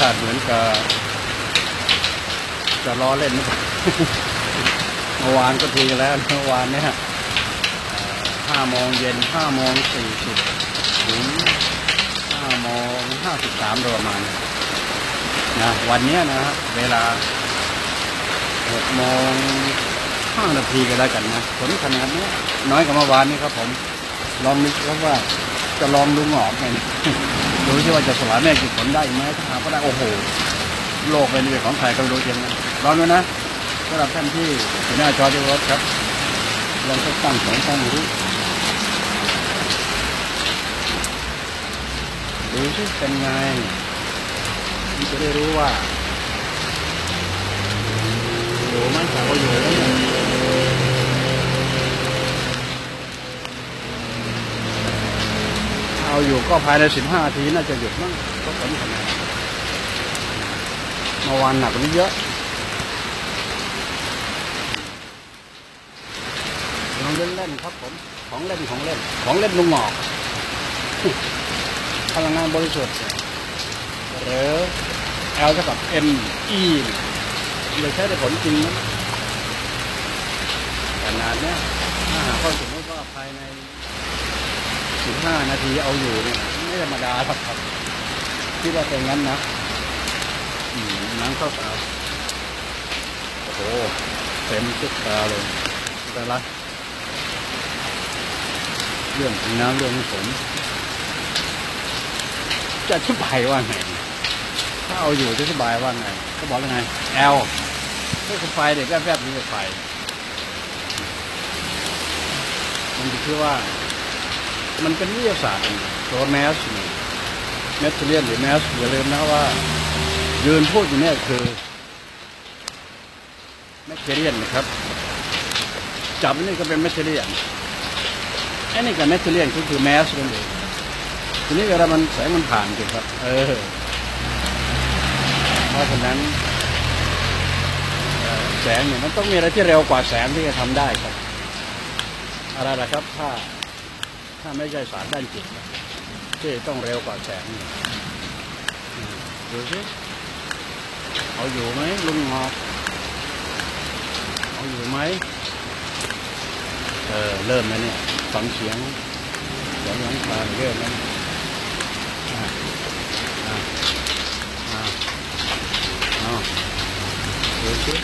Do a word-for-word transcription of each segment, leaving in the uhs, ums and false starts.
าศเหมือนกับจะล้อเล่นนะเมื่อวานก็ทีกันแล้วเมื่อวานเนี่ยห้าโมงเย็นห้าโมงสี่สิบถึงห้าโมงห้าสิบสามโดยประมาณนะวันนี้นะฮะเวลาหกโมงห้านาทีกันแล้วกันนะฝนขนาดนี้น้อยกว่าเมื่อวานนี้ครับผมลองนึกครับว่าจะลองดูหงอกไงดูที่ว่าจะสลายแม่กินฝนได้ไหมถ้าหากว่าได้โอ้โหโลกเป็นของใครก็รู้จริงนะลองดูนะสำหรับท่านที่อยู่หน้าจอที่รถครับลองตั้งสองตั้งดูดูสิเป็นไงจะได้รู้ว่าอยู่ไหมถ้าเราอยู่แล้วเนี่ยเอาอยู่ก็ภายในสิบห้านาทีน่าจะหยุดมั้งก็ฝนขนาดเมื่อวานหนักกว่านี้เยอะลองเล่นเล่นครับผมของเล่นของเล่นของเล่นลุงหมอกพลังงานบริสุทธิ์หรือ L เท่ากับ M E เลยใช้ได้ผลจริงนะขนาดนี้ถ้าหากข้อสมมติว่าภายในสิบห้านาทีเอาอยู่เนี่ยไม่ธรรมดาครับครับที่ว่าเป็นงั้นนะน้ำเข้าตาโอ้โหเต็มชุดตาเลยแต่ละเรื่องของน้ำเรื่องของฝนจะอธิบายว่าไงถ้าเอาอยู่จะอธิบายว่าไงก็บอกยังไง L ก็คือไฟเด็กแวบๆนี่คือไฟมันคือว่ามันเป็นวิทยาศาสตร์ตัวแมสแมทเทียลหรือแมสอย่าลืมนะว่ายืนพูดอยู่เนี่ยคือแมทเทียลนะครับจับนี่ก็เป็นแมทเทียลไอ้นี่กับแมทเทียลก็คือแมสนั่นเองทีนี้เวลามันแสงมันผ่านถูกครับเออเพราะฉะนั้นแสงเนี่ยมันต้องมีอะไรที่เร็วกว่าแสงที่จะทำได้ครับอะไรล่ะครับถ้าถ้าไม่ใช่สารด้านจิตที่ต้องเร็วกว่าแสงดูสิเอาอยู่ไหมลุงงอกเอาอยู่ไหมเออเริ่มแล้วเนี่ยฟังเสียงเสียงหลังคาเริ่มแล้วอ่าอ่าอ่าอ๋อดูสิ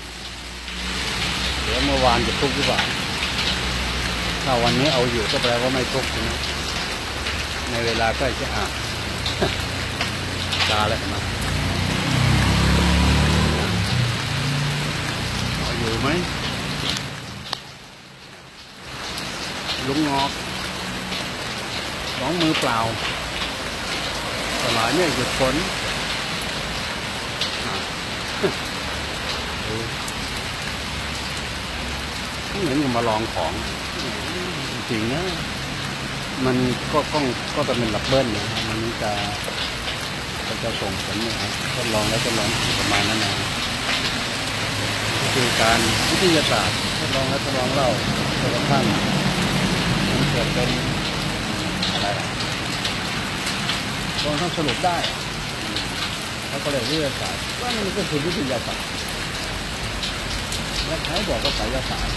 เดี๋ยวเมื่อวานจะทุกข์หรือเปล่าถ้าวันนี้เอาอยู่ก็แปลว่าไม่ทุกข์นะในเวลาใกล้จะอาบตาแล้วมาเอาอยู่ไหมลุงงอกสองมือเปล่าสลายเนี่ยหยุดฝนเหมือนกับมาลองของจริงนะมันก็ต้องก็จะเป็นลับเบิ้ลนะมันจะจะส่งผลนะครับทดลองแล้วทดลองประมาณนั้นนะคือการวิทยาศาสตร์ทดลองแล้วทดลองเล่าจนกระทั่งมันเกิดเป็นอะไรล่ะลองทำสรุปได้เขาก็เรียกวิทยาศาสตร์ว่ามันก็คือวิทยาศาสตร์แล้วใครบอกว่าไสยศาสตร์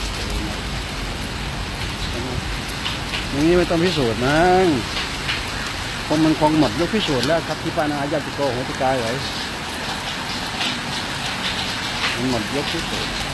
อย่างนี้ไม่ต้องพิสูจน์มั้งคงมันคงหมดยกพิสูจน์แล้วครับที่ปานาญาติโกโหติกายไว้มันหมดยกพิสูจน์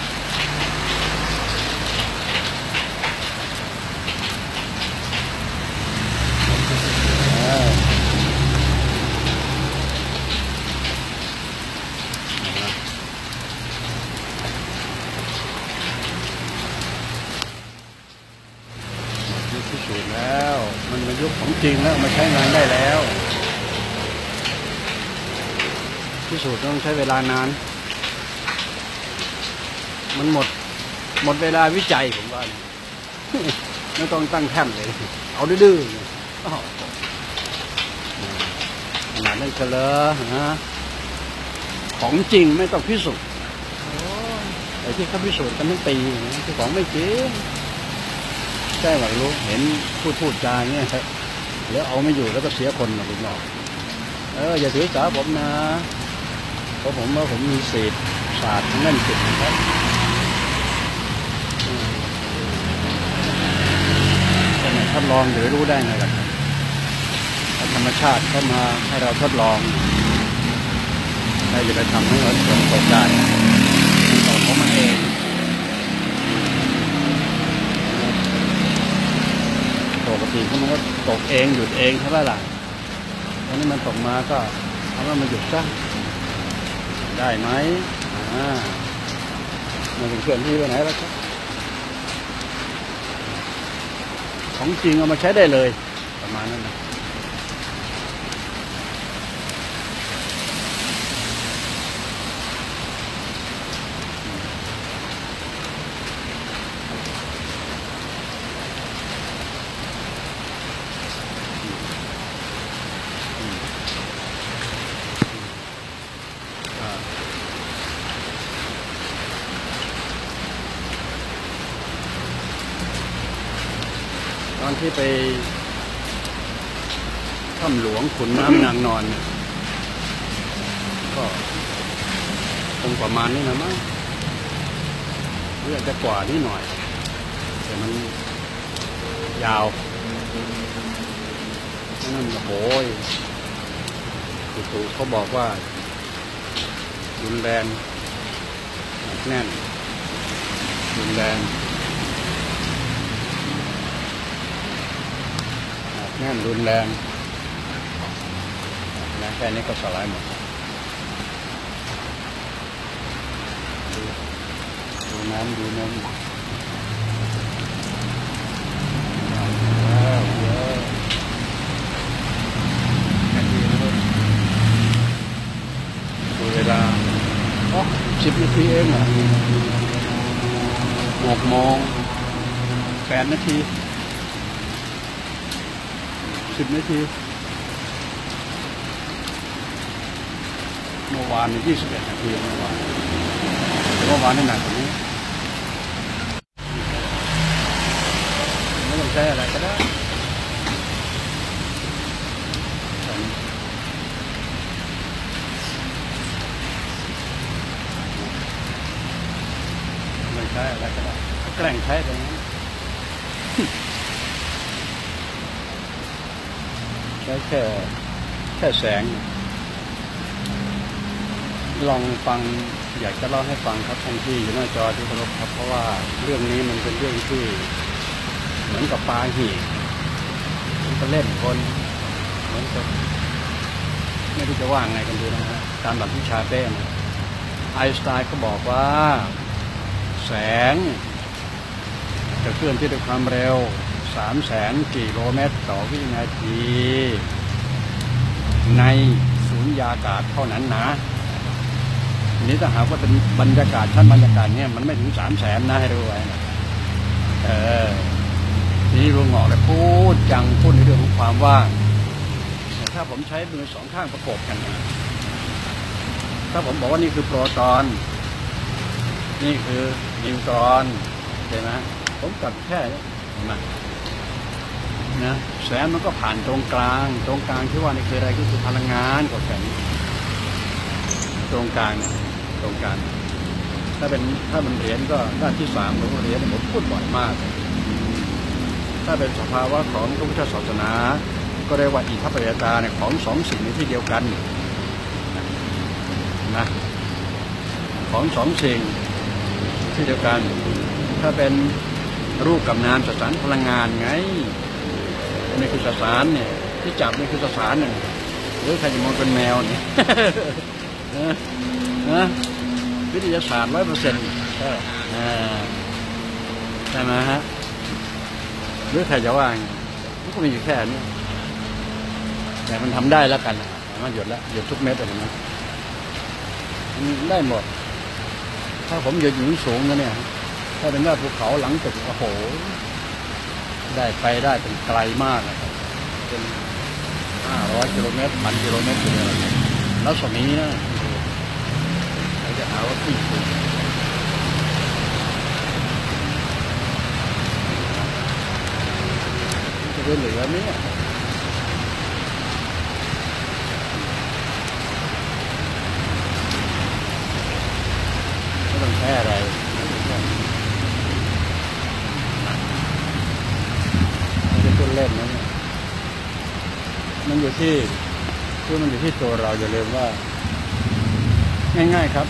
พิสูจน์แล้วมันเป็นยุคของจริงแล้วมาใช้งานได้แล้วพิสูจน์ต้องใช้เวลานานมันหมดหมดเวลาวิจัยผมว่าไม่ต้องตั้งแท่นเลยเอาดื้อขนาดนั้นก็เลยนะของจริงไม่ต้องพิสูจน์ไอ้ที่เขาพิสูจน์กันทั้งปีที่ของไม่จริงใช่ไหมรู้เห็นพูดพูดจาเงี้ยแล้วเอาไม่อยู่แล้วก็เสียคนมาลุงหลอกเออออย่าถือสาผมนะเพราะผมว่าผมมีเศษศาสตร์นั่นจิตครับแต่ทดลองหรือรู้ได้ไงล่ะธรรมชาติเข้ามาให้เราทดลองใครจะไปทำให้เราตกตกได้มันตกของมันเองปกติเขามันก็ตกเองหยุดเองใช่ไหมล่ะตอนนี้มันตกมาก็เอาว่ามันหยุดซะได้ไหมอ่ามันเป็นเคลื่อนที่ไปไหนแล้วครับของจริงเอามาใช้ได้เลยประมาณนั้นนะตอนที่ไปถ้ำหลวงขุนน้ำนางนอนก็คงประมาณนี้นะมั้งหรืออาจจะกว่านี้หน่อยแต่มันยาวนั่นโอ้ยตู่เขาบอกว่ารุนแรงแน่นรุนแรงแน่นรุนแรงนะแค่นี้ก็สลายหมดดูน้ำดูน้ำว้าวเยอะแค่นี้นะครับดูเวลาอ๋อสิบนาทีเองอ่ะหกโมงแปดนาทีสิบนาทีเมื่อวานในยี่สิบเอ็ดนาทีเมื่อวานเมื่อวานนี่หนักกว่านี้ไม่ต้องใช้อะไรก็ได้ไม่ใช้อะไรก็ได้แกล้งใช้ตรงนั้นใช้แค่แค่แสงลองฟังอยากจะเล่าให้ฟังครับท่านที่อยู่หน้าจอที่เคารพครับเพราะว่าเรื่องนี้มันเป็นเรื่องที่เหมือนกับปาหี่มันก็เล่นคนเหมือนกับไม่รู้จะว่าไงกันดีนะฮะตามหลักวิชาเต้นไอน์สไตน์ก็บอกว่าแสงจะเคลื่อนที่ด้วยความเร็วสามแสนกิโลเมตรต่อวินาทีในสุญญากาศเท่านั้นนะนี้ถ้าหากว่าเป็นบรรยากาศชั้นบรรยากาศเนี่ยมันไม่ถึงสามแสนนะให้รู้ไว้นะเออทีนี้ลุงหงอกเลยพูดจังพูดในเรื่องของความว่างถ้าผมใช้มือสองข้างประกบกันนะถ้าผมบอกว่านี่คือโปรตอนนี่คือนิวตรอนใช่ไหมผมกลับแค่นี้นะนะแสงมันก็ผ่านตรงกลางตรงกลางที่ว่านี่คืออะไรก็คือพลังงานกดแสงตรงกลางเนี่ยตรงกลางถ้าเป็นถ้ามันเหรียญก็ด้านที่สามของเหรียญผมพูดบ่อยมากถ้าเป็นสภาวะของพระพุทธศาสนาก็เรียกว่าอิทัปปัจจตาเนี่ยของสองสิ่งในที่เดียวกันนะของสองสิ่งที่เดียวกันถ้าเป็นรูปกับนามสสารพลังงานไงนี่คือสสารเนี่ยที่จับนี่คือสสารเนี่ยหรือใครจะมองเป็นแมวเนี่ยนะนะวิทยาศาสตร์ร้อยเปอร์เซ็นต์ใช่ไหมฮะหรือใครจะว่าไงมันก็มีอยู่แค่นี้แต่มันทำได้แล้วกันมันหยุดแล้วหยุดทุกเม็ดเลยนะมันได้หมดถ้าผมหยุดอยู่สูงนะเนี่ยถ้าเป็นว่าภูเขาหลังตึกโอ้โหได้ไปได้เป็นไกลมากนะครับเป็นห้าร้อยกิโลเมตรพันกิโลเมตรเลยแล้วสมัยนี้นะเราจะหาว่าที่สูงจะเหลือไหมเนี่ยเล่นนะมันอยู่ที่คือมันอยู่ที่ตัวเราอย่าลืมว่าง่ายๆครับ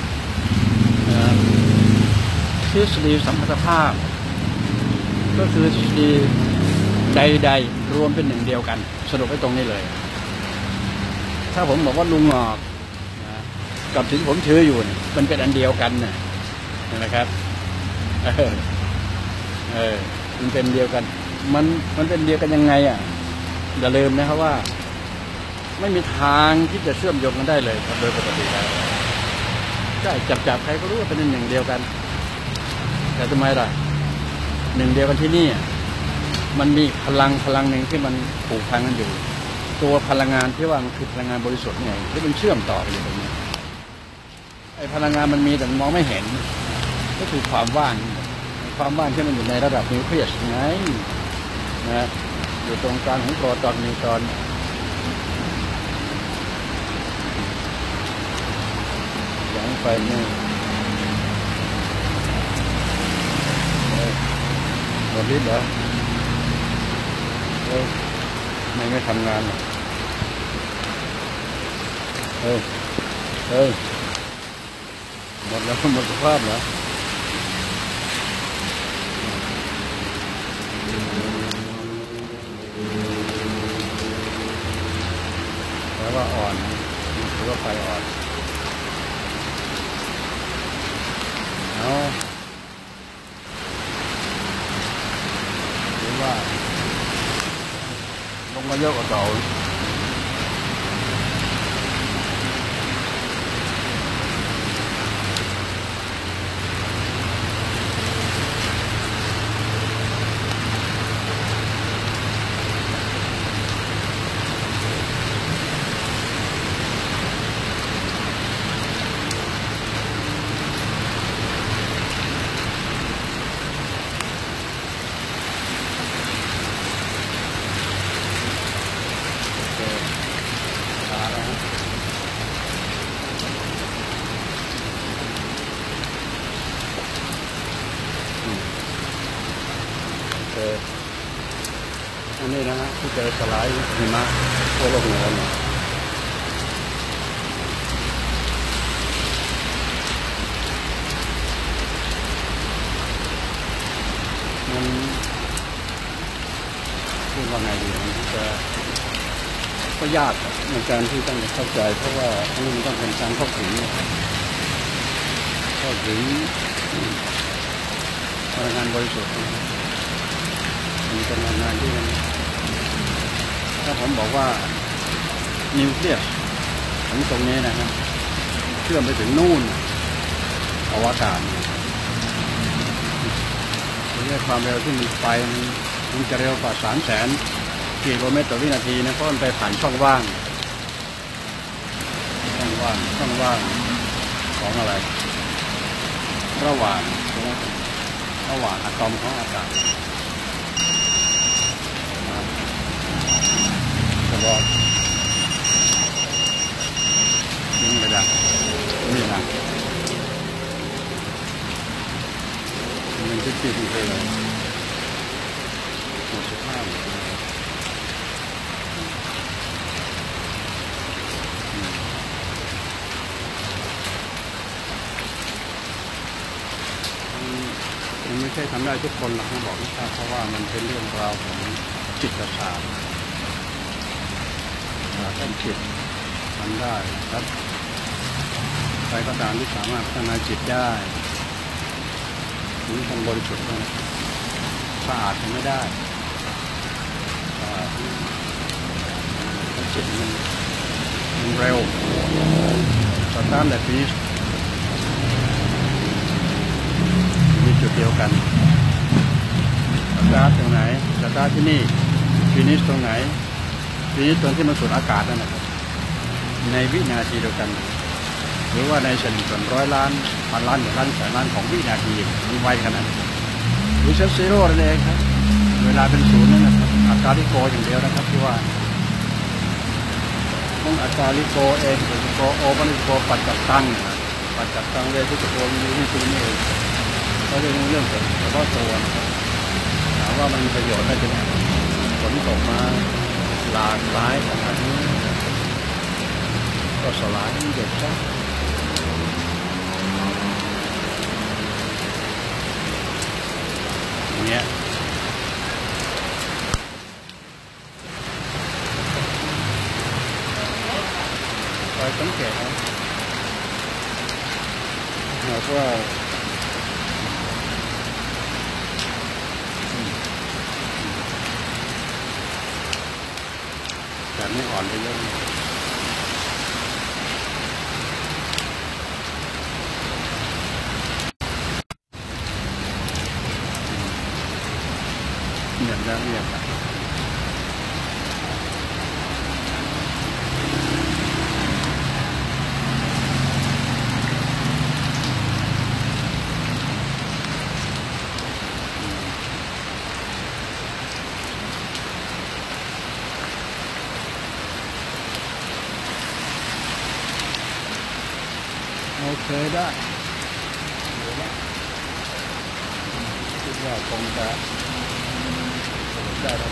ทฤษฎีสัมพัทธภาพก็คือทฤษฎีใดๆรวมเป็นหนึ่งเดียวกันสรุปไว้ตรงนี้เลยถ้าผมบอกว่าลุงงอกกับสิ่งผมถืออยู่มันเป็นอันเดียวกันนะนะครับเออเออมันเป็นเดียวกันมันมันเป็นเดียวกันยังไงอ่ะอย่าลืมนะครับว่าไม่มีทางที่จะเชื่อมโยงกันได้เลยครับโดยปกติแล้วใช่จับจับใครก็รู้ว่าเป็นหนึ่งเดียวกันแต่ทำไมล่ะหนึ่งเดียวกันที่นี่มันมีพลังพลังหนึ่งที่มันผูกพันกันอยู่ตัวพลังงานที่ว่ามันคือพลังงานบริสุทธิ์ไงที่มันเชื่อมต่อกันอยู่ตรงนี้ไอ้พลังงานมันมีแต่มองไม่เห็นก็คือความว่างความว่างที่มันอยู่ในระดับนิวเคลียสไงนะอยู่ตรงกลางของโปรตอนนิวตรอนอย่างไฟนี่หมดฤทธิ์เหรอเฮ้ยไม่ไม่ทำงานหรอเฮ้ยเฮ้ยหมดแล้วหมดสภาพเหรอแปลว่าอ่อนหรือว่าไฟอ่อนเอาหรือว่าลงมาเยอะกว่าเก่าอันนี้นะฮะที่เจอสไลด์หิมะทั่วโลกเหนือเนี่ยมันพูดว่าไงดีมันจะก็ยากในการที่ต้องเข้าใจเพราะว่าอันนี้มันต้องเป็นการเข้าถึงเข้าถึงพลังงานบริสุทธิ์มันเป็นพลังงานที่มันถ้าผมบอกว่านิวเคลียสของตรงนี้นะครับเชื่อมไปถึงนู่นอวกาศด้วยความเร็วที่มีไฟมันจะเร็วกว่าสามแสนกิโลเมตรต่อวินาทีนะเพราะมันไปผ่านช่องว่างช่องว่างช่องว่างของอะไรระหว่างระหว่างอะตอมของอากาศตลอดยิงไปดังนี่นะมันจะติดไปเลยหมดสภาพมันไม่ใช่ทำได้ทุกคนหรอกนะบอกนะครับเพราะว่ามันเป็นเรื่องราวของจิตศาสตร์การจิตทำได้ครับใครก็ตามที่สามารถพัฒนาจิตได้นี่ต้องบริสุทธิ์นะสะอาดทำไม่ได้จิตมันมันเร็วสตาร์ทแบบนี้มีจุดเดียวกันสตาร์ทตรงไหนสตาร์ทที่นี่ฟินิชตรงไหนฟินิชตรงที่มันสูดอากาศนั่นแหละในวินาทีเดียวกันหรือว่าในเฉลี่ยส่วนร้อยล้านพันล้านหนึ่งล้านแสนล้านของวินาทีมันไวขนาดนั้นหรือเซฟซีโร่นั่นเองครับเวลาเป็นศูนย์นั่นนะครับอาการลิโกอย่างเดียวนะครับที่ว่าต้องอาการลิโกเองหรือลิโกโอปันลิโกปัจจับตั้งปัจจับตั้งเลยที่จะโกมีนี่ตัวนี้เองก็เรื่องเรื่องเฉพาะตัวนะครับถามว่ามันมีประโยชน์ได้จริงฝนตกมาหลากหลายขนาดนี้ก็สลายเด็ดซะอย่างเงี้ยคอยสังเกตนะหากว่าแต่ไม่อ่อนไปเยอะเงียบแล้วเงียบแล้วโอเคได้คิดว่าคงจะได้แล้ว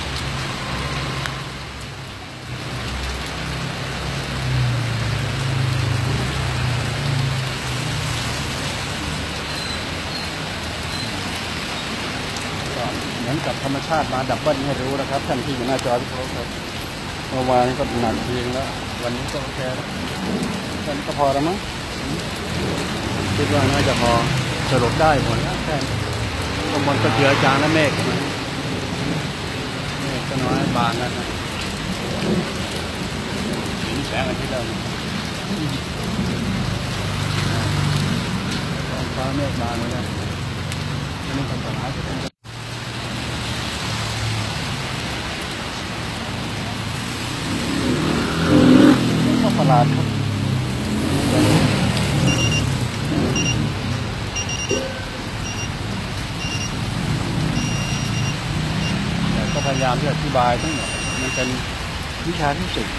ก็เหมือนกับธรรมชาติมาดับเบิลให้รู้นะครับท่านที่อยู่หน้าจอพี่โค้ชครับเมื่อวานก็หนักจริงแล้ววันนี้ก็โอเคแล้วแค่นี้ก็พอแล้วมั้งคิดว่าน่าจะพอสรุปได้หมดแล้วแค่ข้างบนก็เจือจางและเมฆเมฆก็น้อยบางแล้วนะสีแสงอาทิตย์แล้วท้องฟ้าเมฆบางเลยนะอันนี้ความสลายจะเป็นก็ประหลาดครับก็พยายามที่จะอธิบายทั้งหมดมันเป็นวิชาฟิสิกส์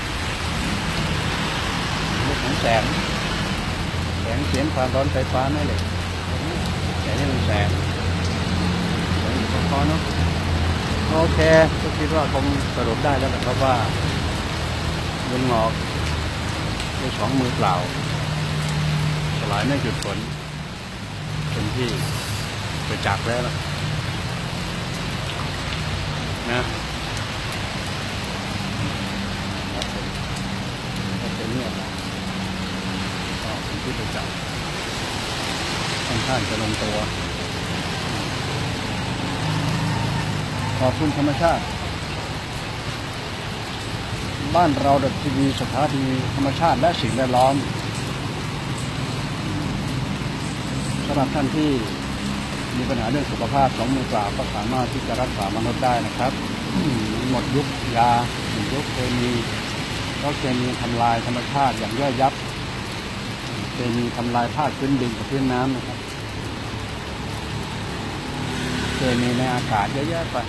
เรื่องของแสงแสงเสียงความร้อนไฟฟ้าแม่เหล็กแต่นี่มันแสงแสงอยู่พอเนาะโอเคก็คิดว่าคงสรุปได้แล้วนะครับว่าลุงหงอกด้วยสองมือเปล่าสลายไม่หยุดฝนเป็นที่ประจักษ์แล้วนะเป็นเนี่ยก็เป็นที่ประจักษ์ค่อนข้างจะลงตัวขอบคุณธรรมชาติบ้านเราดับทีวีสถานีธรรมชาติและสิ่งแวดล้อมสำหรับท่านที่มีปัญหาเรื่องสุขภาพสองมือเปล่าก็สามารถที่จะรักษามนุษย์ได้นะครับหมดยุคยาหมดยุคเคมีเพราะเคมีทำลายธรรมชาติอย่างย่อยยับเคมีทำลายธาตุพื้นดินกับพื้นน้ำนะครับเคมีในอากาศเยอะแยะไป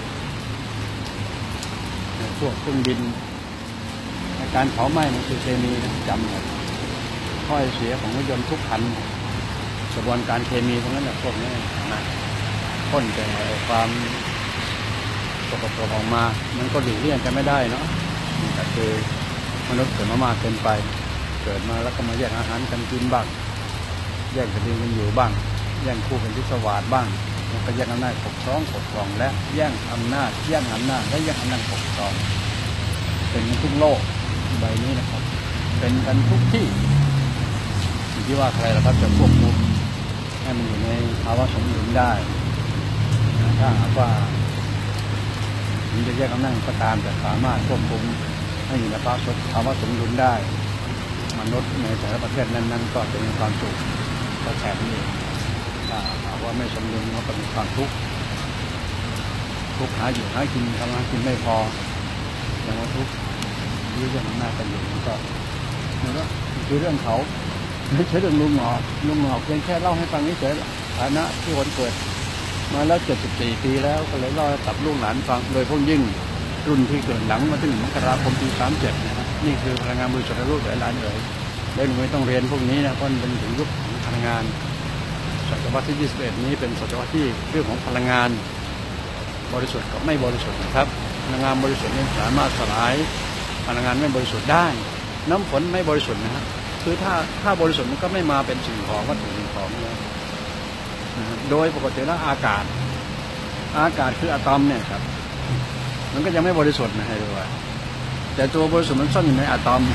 พวกเครื่องบินอาการเผาไหม้มันคือเคมีนะจำเลยข้อเสียของรถยนต์ทุกคันกระบวนการเคมีพวกนั้นแหละพวกนี้นะพ่นแต่ความสกปรกออกมามันก็หลีกเลี่ยงกันไม่ได้เนาะแต่คือมนุษย์เกิดมามากเกินไปเกิดมาแล้วก็มาแย่งอาหารกันกินบ้างแย่งกันดินกันอยู่บ้างแย่งคู่เป็นทิศวาสบ้างมันก็แย่งอำนาจปกครองปกครองและแย่งอำนาจแย่งอำนาจและแย่งอำนาจปกครองเป็นทุกโลกใบนี้นะครับเป็นกันทุกที่อยู่ที่ว่าใครล่ะครับจะควบคุมให้มันอยู่ในภาวะสมดุลได้ถ้าหากว่ามันจะแยกอำนาจก็ตามแต่สามารถควบคุมให้อยู่ในภาวะสมดุลได้มนุษย์ในแต่ละประเทศนั้นๆก็จะมีความสุขก็แถบนี้ถ้าหากว่าไม่สมดุลมันก็มีความทุกข์ทุกข์หาอยู่หากินทำงานกินไม่พออย่างว่าทุกข์ยื้อเรื่องอำนาจกันอยู่มันก็นั่นแหละคือเรื่องเขาไม่ใช่เรื่องลุงหงอกลุงหงอกเพียงแค่เล่าให้ฟังเฉยๆฐานะที่คนเกิดมาแล้วเจ็ดสิบสี่ปีแล้วก็เลยเล่ากับลูกหลานฟังโดยพวกยิ่งรุ่นที่เกิดหลังมาถึงมกราคมปีสามเจ็ดนะครับนี่คือพลังงานบริสุทธิ์รุ่นหลานเลยแล้วหนูไม่ต้องเรียนพวกนี้นะเพราะมันเป็นถึงยุคของพลังงานศตวรรษที่ยี่สิบเอ็ดนี้เป็นศตวรรษที่เรื่องของพลังงานบริสุทธิ์กับไม่บริสุทธิ์นะครับพลังงานบริสุทธิ์นี่สามารถสลายพลังงานไม่บริสุทธิ์ได้น้ำฝนไม่บริสุทธิ์นะฮะคือถ้าถ้าบริสุทธิ์มันก็ไม่มาเป็นสิ่งของวัตถุสิ่งของเลยโดยปกติแล้วอากาศอากาศคืออะตอมเนี่ยครับมันก็ยังไม่บริสุทธิ์นะให้ดูว่าแต่ตัวบริสุทธิ์มันซ่อนอยู่ในอะตอม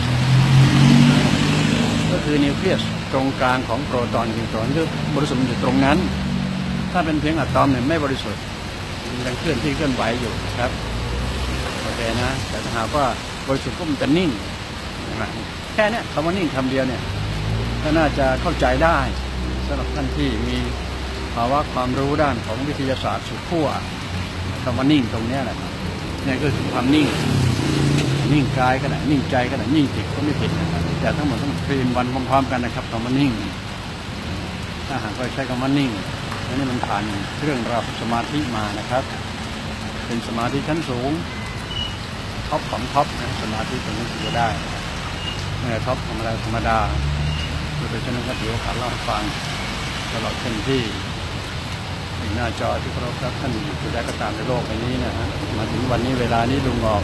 ก็คือนิวเคลียสตรงกลางของโปรตอนนิวตรอนคือบริสุทธิ์มันอยู่ตรงนั้นถ้าเป็นเพียงอะตอมเนี่ยไม่บริสุทธิ์ยังเคลื่อนที่เคลื่อนไหวอยู่ครับโอเคนะแต่ถ้าหากว่าบริสุทธิ์ก็มันจะนิ่งแค่นี้คำว่านิ่งคำเดียวเนี่ยก็น่าจะเข้าใจได้สำหรับท่านที่มีภาวะความรู้ด้านของวิทยาศาสตร์สุดขั้วคำว่านิ่งตรงนี้แหละนี่ก็คือความนิ่งนิ่งกายก็ได้นิ่งใจก็ได้นิ่งจิตก็ไม่ผิดนะครับแต่ทั้งหมดต้องทรีนวันพร้อมๆกันนะครับคำว่านิ่งถ้าหากเราใช้คำว่านิ่งนี่มันผ่านเรื่องราวสมาธิมานะครับเป็นสมาธิชั้นสูงท็อปของท็อปนะสมาธิตรงนี้จะได้ไม่ท็อปธรรมดาธรรมดาโดยฉะนั้นก็ถือโอกาสเล่าให้ฟังตลอดเส้นที่หน้าจอที่เคารพครับท่านอยู่ที่ใดก็ตามในโลกใบนี้นะฮะมาถึงวันนี้เวลานี้ลุงออก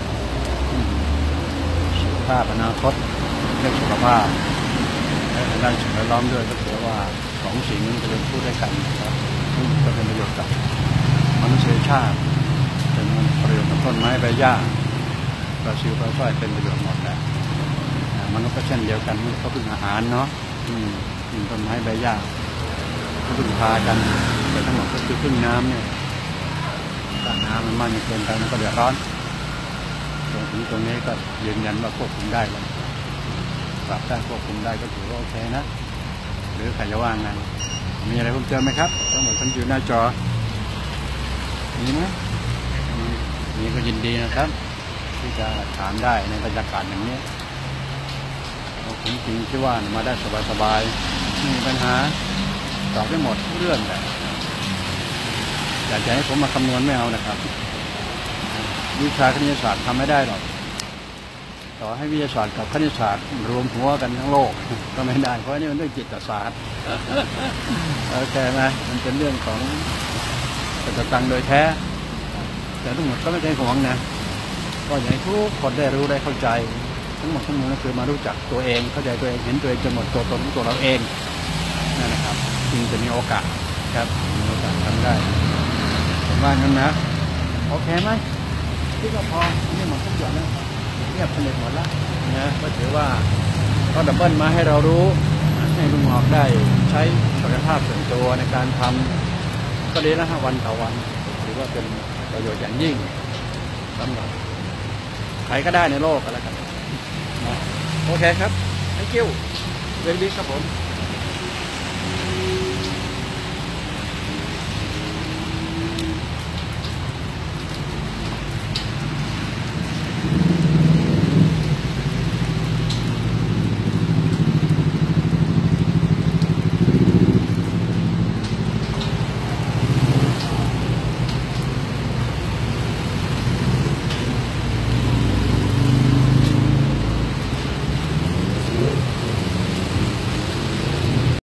สุขภาพอนาคตเรื่องสุขภาพและทางด้านสิ่งแวดล้อมด้วยก็ถือว่าสองสิ่งนี้จะเป็นพูดได้กันนะครับก็เป็นประโยชน์กับมนุษยชาติเป็นประโยชน์กับต้นไม้ใบหญ้าปลาซิวปลาสร้อยเป็นประโยชน์หมดแหละมันก็เช่นเดียวกันมันก็เป็นอาหารเนาะต้นไม้ใบหญ้าก็พึ่งพากันแต่ทั้งหมดก็คือพึ่งน้ำเนี่ยถ้าน้ำมันมากเกินไปมันก็เดือดร้อนตรงถึงตรงนี้ก็ยืนยันว่าควบคุมได้แล้วปรับได้ควบคุมได้ก็ถือว่าโอเคนะหรือใครจะว่างงานมีอะไรเพิ่มเติมไหมครับทั้งหมดท่านอยู่หน้าจอมีไหมมีก็ยินดีนะครับที่จะถามได้ในบรรยากาศอย่างนี้ผมจริงที่ว่ามาได้สบายๆไม่มีปัญหาตอบได้หมดทุกเรื่องแต่อยากจะให้ผมมาคำนวณไม่เอานะครับวิชาคณิตศาสตร์ทำไม่ได้หรอกต่อให้วิทยาศาสตร์กับคณิตศาสตร์รวมหัวกันทั้งโลกก็ไม่ได้เพราะนี่มันเรื่องจิตศาสตร์โอเคไหมมันเป็นเรื่องของปัจจตังโดยแท้แต่ทั้งหมดก็ไม่ใช่ของนะก็อยากให้ทุกคนได้รู้ได้เข้าใจทั้งหมดทั้งมวลก็คือมารู้จักตัวเองเข้าใจตัวเองเห็นตัวเองจนหมดตัวตนของตัวเราเองนั่นนะครับจึงจะมีโอกาสครับมีโอกาสทำได้ผมว่างั้นนะโอเคไหมที่ก็พอนี่หมดทุกอย่างแล้วเงียบสนิทหมดแล้วนะก็ถือว่าก็ดับเบิลมาให้เรารู้ให้ลุงหอกได้ใช้ศักยภาพส่วนตัวในการทำก็ดีนะฮะวันต่อวันถือว่าเป็นประโยชน์อย่างยิ่งสำหรับใครก็ได้ในโลกก็แล้วกันโอเคครับให้กิ้วเวรดีครับผม